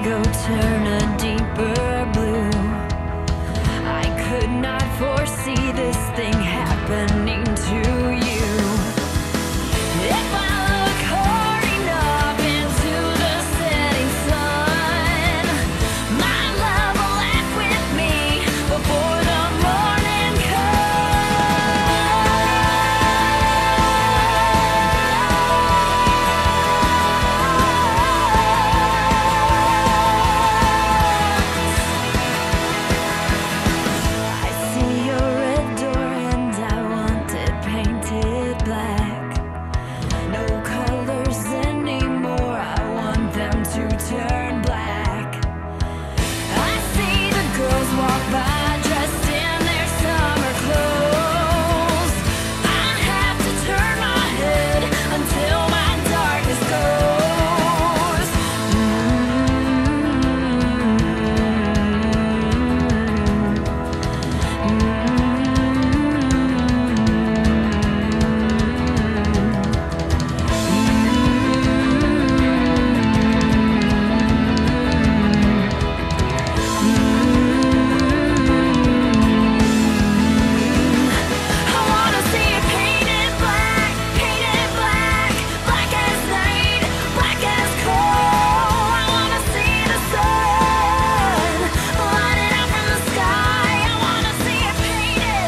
go turn a deeper blue. I could not foresee this thing happening to you. If I look hard enough into the setting sun, my love will laugh with me before the morning I see your red door and I want it painted black. No colors anymore, I want them to turn black. I see the girls walk by dressed in their summer clothes. I have to turn my head until my darkness goes. I wanna see it painted black, black as night, black as coal. I wanna see the sun lighting up from the sky. I wanna see it painted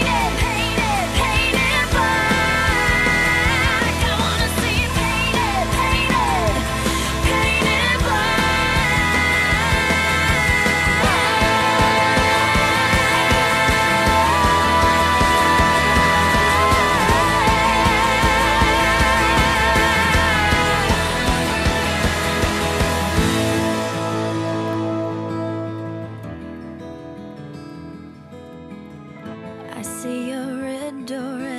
black. I wanna see it painted I see a red door